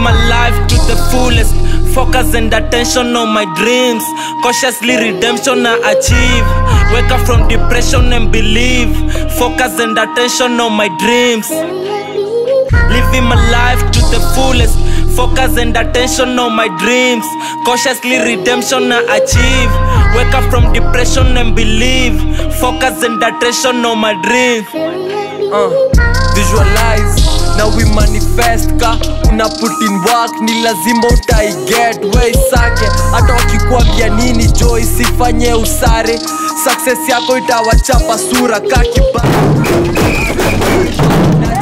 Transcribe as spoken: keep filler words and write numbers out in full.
my life to the fullest. Focus and attention on my dreams. Cautiously redemption I achieve. Wake up from depression and believe. Focus and attention on my dreams. Living my life to the fullest. Focus and attention on my dreams. Cautiously redemption I achieve. Wake up from depression and believe. Focus and attention on my dreams. uh, Visualize, now we manifest. Ka una put in work, ni lazima utai get. We sake, hata wakikuambia nini joy, sifanye usare. Success yako itawachapa sura kakiba.